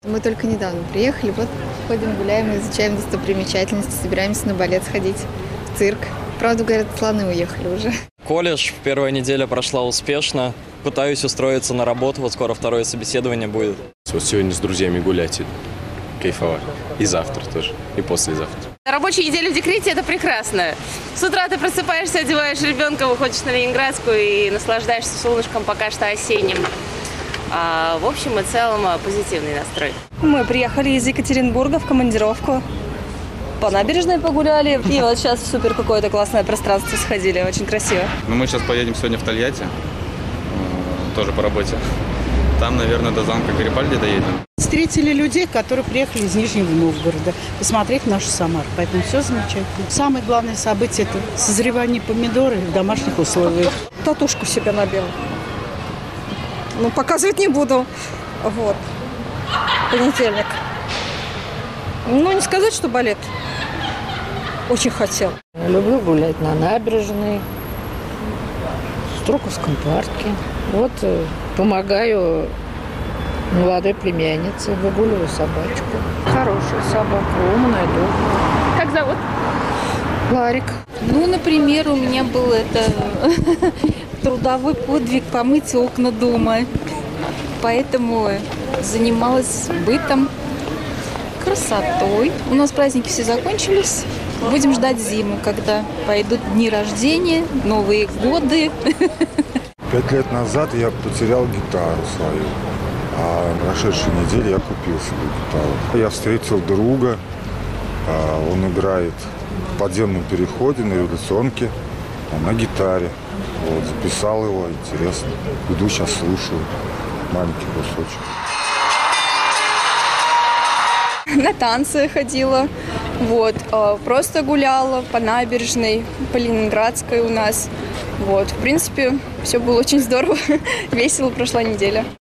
Мы только недавно приехали, вот ходим, гуляем, изучаем достопримечательности, собираемся на балет сходить, в цирк. Правда, говорят, слоны уехали уже. Колледж, первая неделя прошла успешно. Пытаюсь устроиться на работу, вот скоро второе собеседование будет. Вот сегодня с друзьями гулять и кайфовать. И завтра тоже, и послезавтра. Рабочая неделя в декрете – это прекрасно. С утра ты просыпаешься, одеваешь ребенка, выходишь на Ленинградскую и наслаждаешься солнышком пока что осенним. В общем и целом позитивный настрой. Мы приехали из Екатеринбурга в командировку. По набережной погуляли. И вот сейчас в супер какое-то классное пространство сходили. Очень красиво. Мы сейчас поедем сегодня в Тольятти. Тоже по работе. Там, наверное, до замка Гарибальди доедем. Встретили людей, которые приехали из Нижнего Новгорода посмотреть нашу Самару. Поэтому все замечательно. Самое главное событие – это созревание помидоров в домашних условиях. Татушку себе набила. Ну, показывать не буду. Вот. Понедельник. Ну, не сказать, что балет. Очень хотел. Люблю гулять на набережной, в Строковском парке. Вот помогаю молодой племяннице, выгуливаю собачку. Хорошая собака, умная, добрая. Как зовут? Ларик. Ну, например, у меня был трудовой подвиг помыть окна дома. Поэтому занималась бытом, красотой. У нас праздники все закончились. Будем ждать зиму, когда пойдут дни рождения, Новые годы. 5 лет назад я потерял гитару свою, а на прошедшей неделе я купил себе гитару. Я встретил друга, он играет в подземном переходе на революционке на гитаре. Вот, записал его, интересно. Иду сейчас слушаю маленький кусочек. На танцы ходила. Вот. Просто гуляла по набережной, по Ленинградской у нас. Вот. В принципе, все было очень здорово. Весело прошла неделя.